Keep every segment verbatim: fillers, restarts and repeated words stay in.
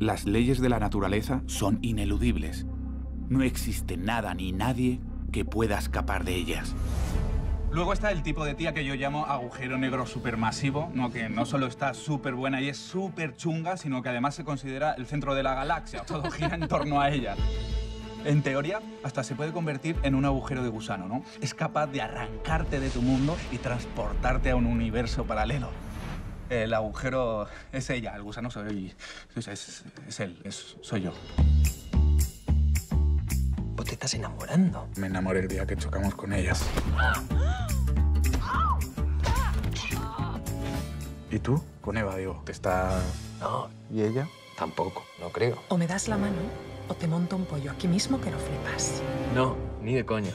Las leyes de la naturaleza son ineludibles. No existe nada ni nadie que pueda escapar de ellas. Luego está el tipo de tía que yo llamo agujero negro supermasivo, ¿no? Que no solo está súper buena y es súper chunga, sino que además se considera el centro de la galaxia. Todo gira en torno a ella. En teoría, hasta se puede convertir en un agujero de gusano, ¿no? Es capaz de arrancarte de tu mundo y transportarte a un universo paralelo. El agujero es ella, el gusano soy... Es, es, es él, es, soy yo. ¿Vos te estás enamorando? Me enamoré el día que chocamos con ellas. ¿Y tú? Con Eva, digo, ¿te está...? No. ¿Y ella? Tampoco, no creo. O me das la mano o te monto un pollo aquí mismo que lo flipas. No, ni de coña.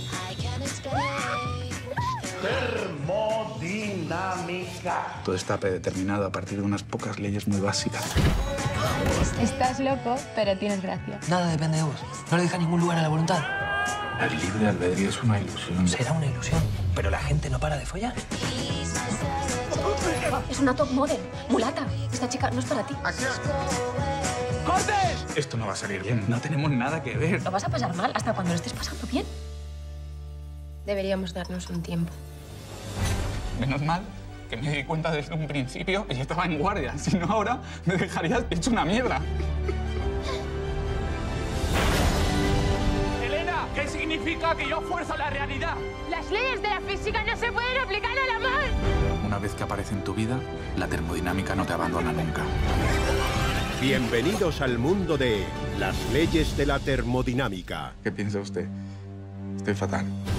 Termodinámica. Todo está predeterminado a partir de unas pocas leyes muy básicas. Estás loco, pero tienes gracia. Nada depende de vos. No le deja ningún lugar a la voluntad. El libre albedrío es una ilusión. Será una ilusión, pero la gente no para de follar. Es una top model, mulata. Esta chica no es para ti. ¡Cortes! Esto no va a salir bien. No tenemos nada que ver. Lo vas a pasar mal hasta cuando lo estés pasando bien. Deberíamos darnos un tiempo. Menos mal que me di cuenta desde un principio y estaba en guardia. Si no, ahora me dejarías hecho una mierda. Elena, ¿qué significa que yo fuerzo la realidad? Las leyes de la física no se pueden aplicar al amor. Una vez que aparece en tu vida, la termodinámica no te abandona nunca. Bienvenidos al mundo de las leyes de la termodinámica. ¿Qué piensa usted? Estoy fatal.